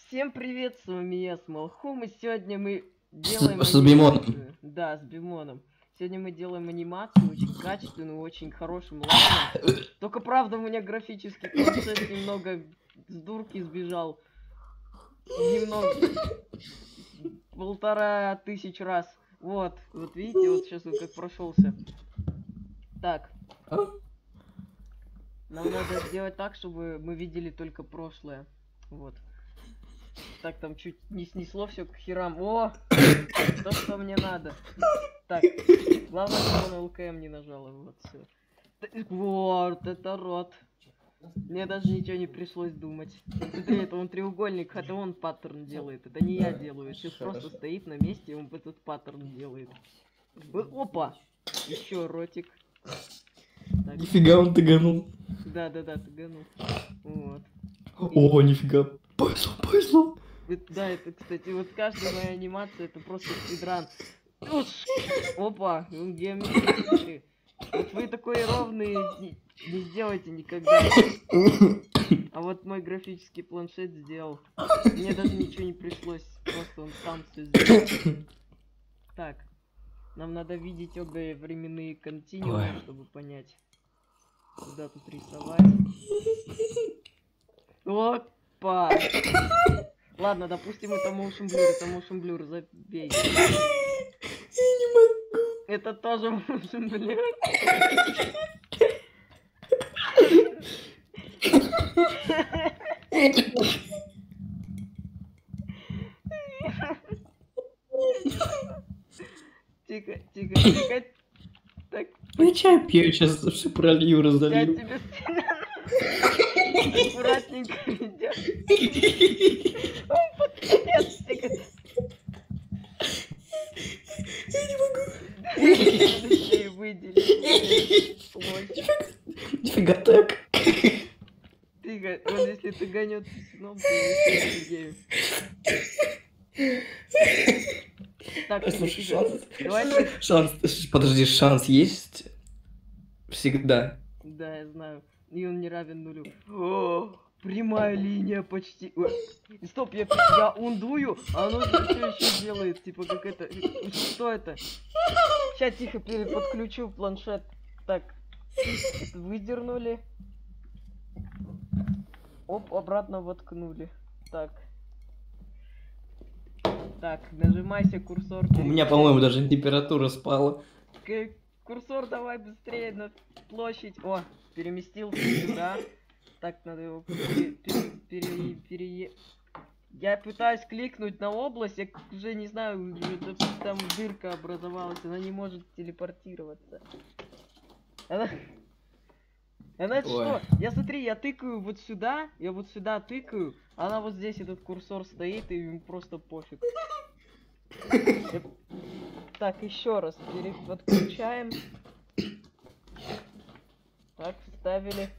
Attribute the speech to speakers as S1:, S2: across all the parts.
S1: Всем привет, с вами я, Смолхум, и сегодня мы делаем
S2: С Бимоном.
S1: Да, с Бимоном. Сегодня мы делаем анимацию, очень качественную, очень хорошим лайном. Только правда у меня графический процесс немного с дурки сбежал. Немного. 1500 раз. Вот видите, вот сейчас он как прошелся. Так. Нам надо сделать так, чтобы мы видели только прошлое. Вот. Так, там чуть не снесло все к херам. О! То, что мне надо. Так, главное, чтобы он ЛКМ не нажал. Вот все. Вот, это рот. Мне даже ничего не пришлось думать. Смотри, это он треугольник, хотя он паттерн делает. Это не я делаю. Сейчас просто стоит на месте, и он этот паттерн делает. Опа! Еще ротик. Так.
S2: Нифига он тыганул.
S1: Да, тыганул. Вот.
S2: О, нифига. Повезло.
S1: Да, это, кстати, вот каждая моя анимация, это просто спидран. Опа, он геометрический. Вот вы такой ровный не сделайте никогда. А вот мой графический планшет сделал. Мне даже ничего не пришлось, просто он сам все сделал. Так, нам надо видеть обе временные континуумы, чтобы понять, куда тут рисовать. Опа! Ладно, допустим, это motion blur, забей.
S2: Я не могу.
S1: Это тоже motion blur. Тихо. Так.
S2: Я чай пью, сейчас все пролью,
S1: Я
S2: разолью.
S1: тебе аккуратненько идёт. Он подкапец.
S2: Я не могу.
S1: Быстрее выдели.
S2: Нифига так.
S1: Тихо, вот если ты гонёт сном, то я так,
S2: Слушай,
S1: шанс.
S2: Подожди, шанс есть всегда.
S1: Да, я знаю. И он не равен нулю. О, прямая линия почти. Ой. Стоп, я ундую, а оно все еще делает. Типа как это. Что это? Сейчас тихо подключу планшет. Так. Выдернули. Оп, обратно воткнули. Так. Так, нажимайся, курсор.
S2: У меня, по-моему, даже температура спала.
S1: Курсор давай быстрее на площадь. О, переместился сюда. Так, надо его Я пытаюсь кликнуть на область, я уже не знаю, там дырка образовалась, она не может телепортироваться. Она что? Я смотри, я тыкаю вот сюда, я вот сюда тыкаю, она вот здесь этот курсор стоит, и ему просто пофиг. Так, еще раз подключаем. Так, вставили.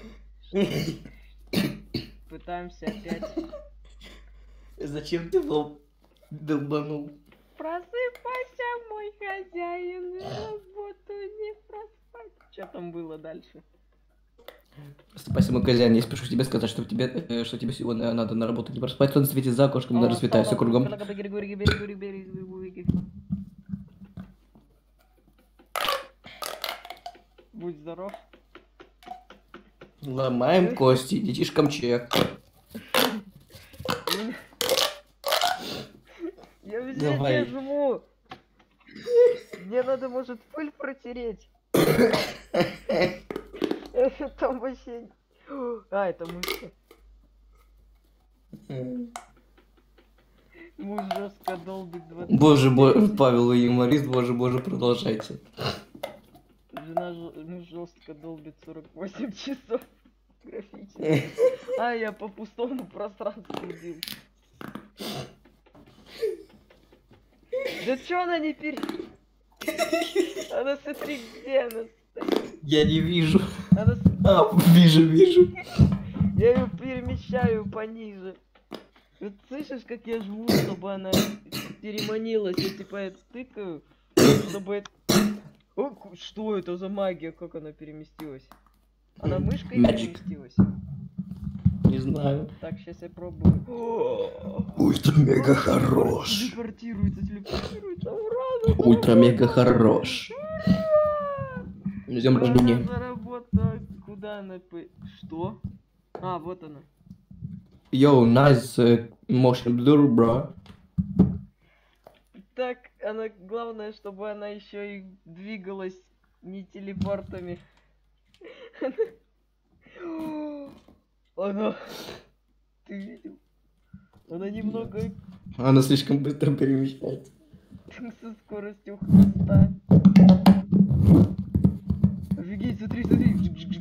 S1: Пытаемся опять.
S2: Зачем ты долбанул?
S1: Просыпайся, мой хозяин, работу не проспать. Что там было дальше?
S2: Просыпайся, мой хозяин, я спешу тебе сказать, что тебе сегодня надо на работу не проспать, солнце светит за окошком, надо светать все кругом.
S1: Будь здоров.
S2: Ломаем кости, детишкам чек.
S1: Я везде жму. Мне надо, может, пыль протереть. Там вообще... А, это мышка. Муж жестко долбит 20.
S2: Боже, Павел, вы юморист, боже, продолжайте.
S1: Муж жестко долбит 48 часов. Графически. А, я по пустому пространству бил. Да чё она не Она, смотри, где она стоит.
S2: Я не вижу.
S1: Она...
S2: А, вижу.
S1: Я ее перемещаю пониже. Вот слышишь, как я жму, чтобы она переманилась? Я типа это тыкаю, чтобы это... О, что это за магия? Как она переместилась? Она мышкой переместилась?
S2: Не знаю.
S1: Так, сейчас я пробую.
S2: Ультра-мега хорош.
S1: Телепортируется, ура!
S2: Ультра-мега хорош. С днем рождения.
S1: Заработала. Куда она? Что? А, вот она.
S2: Йоу, nice motion blur, bro.
S1: Так, она, главное, чтобы она еще и двигалась не телепортами. Она... Ты видел? Она немного
S2: Она слишком быстро перемещается.
S1: со скоростью хвоста. Офигеть, смотри, смотри.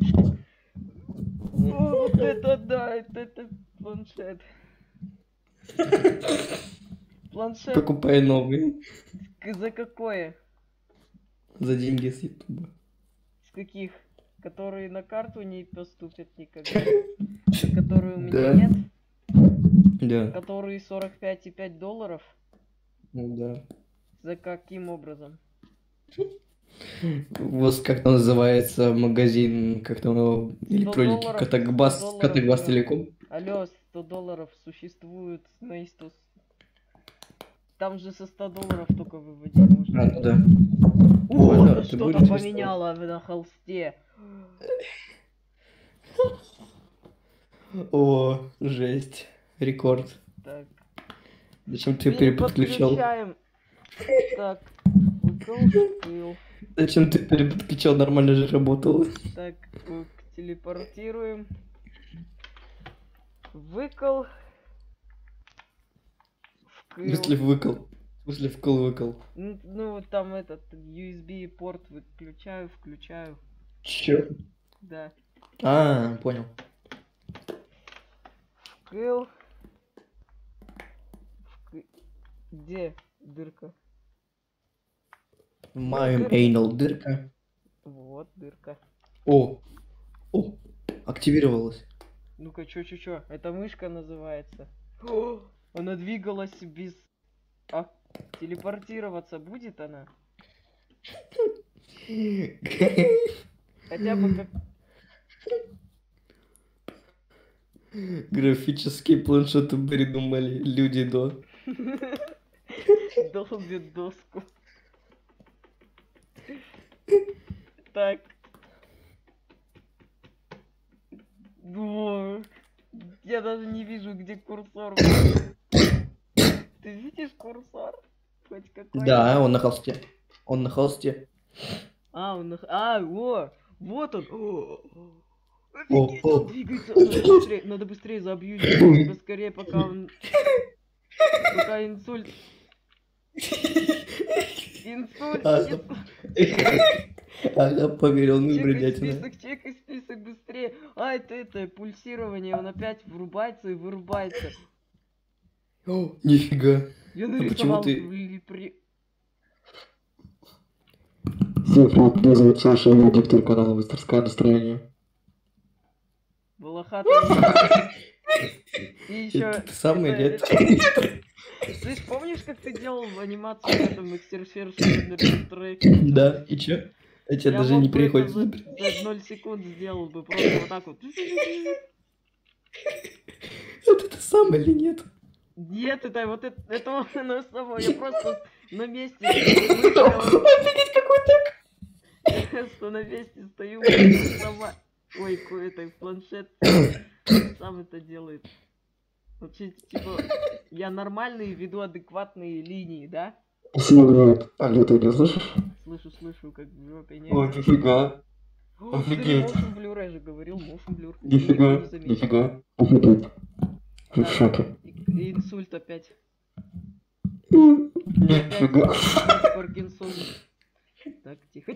S1: О, вот это да, это планшет. Планшет
S2: Покупай новый.
S1: за какое?
S2: За деньги с ютуба.
S1: С каких? Которые на карту не поступят никогда. Которые у меня
S2: Да.
S1: нет.
S2: Да.
S1: Которые 45,5 долларов.
S2: Ну да.
S1: За каким образом?
S2: Вот как там называется магазин, как там его, электроники,
S1: $100,
S2: Катакбас,
S1: $100,
S2: Катакбас
S1: алло.
S2: Телеком.
S1: Алло, 100 долларов существует на Истус. Там же со 100 долларов только выводить можно.
S2: А, ну да.
S1: О,
S2: Ладно,
S1: она
S2: ты
S1: что-то
S2: будешь
S1: поменяла на холсте.
S2: О, жесть. Рекорд.
S1: Так,
S2: Зачем ты переподключал?
S1: переподключаем. Так, выкл.
S2: Зачем ты переподключал? Нормально же работало.
S1: Так, телепортируем. Выкл.
S2: В смысле выкл? В смысле вкл-выкл?
S1: Ну, там этот USB порт выключаю, включаю.
S2: Чё?
S1: Да.
S2: А, понял.
S1: Вкл. Где дырка?
S2: Моим
S1: Дырка.
S2: anal дырка.
S1: Вот дырка.
S2: О, активировалась.
S1: Ну-ка, чё? Это мышка называется. О, она двигалась без... А телепортироваться будет она? Хотя бы как...
S2: Графические планшеты придумали люди до.
S1: Долбит доску. Так. О, я даже не вижу, где курсор. Ты видишь курсор? Хоть какой?
S2: Да, он на холсте. Он на холсте.
S1: А, он... о! Вот он! О,
S2: О,
S1: офигеть, он
S2: о.
S1: двигается! Надо быстрее забьюзить. Поскорее, пока он... Пока инсульт... Инсульт!
S2: Ага. Ага, поверил, не
S1: Чекай
S2: бредятина.
S1: список быстрее. А, это пульсирование, он опять врубается и вырубается.
S2: О, нифига.
S1: Я
S2: почему
S1: нарисовал
S2: ты-
S3: Всем привет, меня зовут Саша, я диктор канала «Мастерское настроение».
S1: волохатый. И еще...
S2: Это ты сам или это?
S1: Ты ж помнишь, как ты делал анимацию в этом Extraction?
S2: Да, и чё? А тебе даже
S1: мог
S2: не
S1: бы
S2: приходит.
S1: это за 0 секунд сделал бы, просто вот так вот.
S2: Это ты сам или нет?
S1: Нет, это вот это оно само, я просто на месте
S2: Офигеть, какой так!
S1: просто на месте стою, сама. Ой, это планшет сам это делает. Вообще, типа, я нормальные веду адекватные линии, да?
S3: Всем привет, Алё, ты меня слышишь?
S1: Слышу, как в жопе не.
S3: О, нифига,
S1: О,
S3: офигеть.
S1: motion blur, я же говорил, motion blur.
S3: нифига,
S1: Никто не заметил.
S3: нифига, офигеть. Я в
S1: Да.
S3: шоке.
S1: И инсульт опять.
S3: Нифига.
S1: Опять Паркинсон. Так, тихо.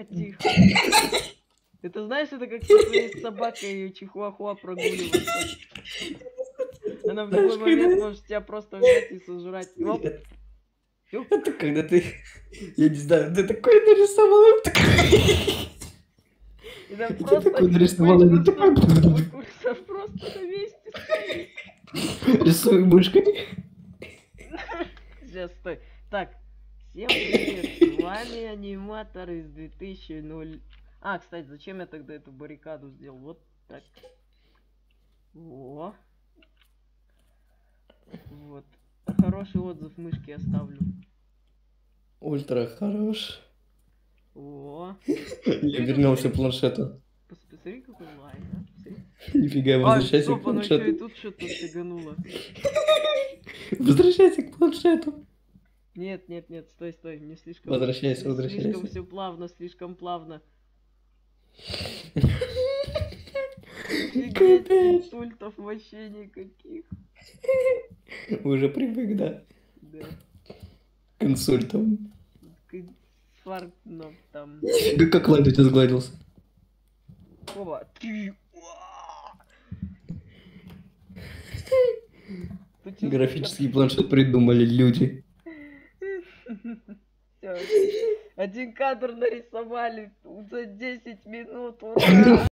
S1: Это знаешь, это как со своей собакой чихуахуа прогуливаться. Она в любой момент может тебя просто взять и сожрать. Оп. Ёп.
S2: Это когда ты... Я не знаю, ты такой нарисовал. такой-
S1: И там
S2: ты
S1: просто
S2: такой нарисовал,
S1: мой
S2: и такой-
S1: курсор просто на месте стоит.
S2: Рисуй мышкой.
S1: Сейчас, стой. Так, всем привет, с вами аниматор из 2000. А, кстати, зачем я тогда эту баррикаду сделал? Вот так. О. Вот. Хороший отзыв мышки оставлю.
S2: Ультра хорош.
S1: О.
S2: Я вернулся к планшету.
S1: Посмотри, какой лайн, а? Посмотри.
S2: Нифига, возвращайся
S1: стоп,
S2: к
S1: оно еще и
S2: планшету.
S1: тут что-то стыгануло.
S2: Возвращайся к планшету.
S1: Нет, нет, нет, стой, стой, мне слишком...
S2: Возвращайся,
S1: Слишком
S2: возвращайся.
S1: все плавно, слишком плавно. Офигеть,
S2: Капец.
S1: инсультов вообще никаких.
S2: Уже привык, да?
S1: Да.
S2: К инсультам.
S1: К инфарктам там.
S2: Как Лайд у тебя сгладился?
S1: Опа. Тут чё-
S2: Графический планшет придумали люди.
S1: Всё. Один кадр нарисовали за 10 минут. Ура!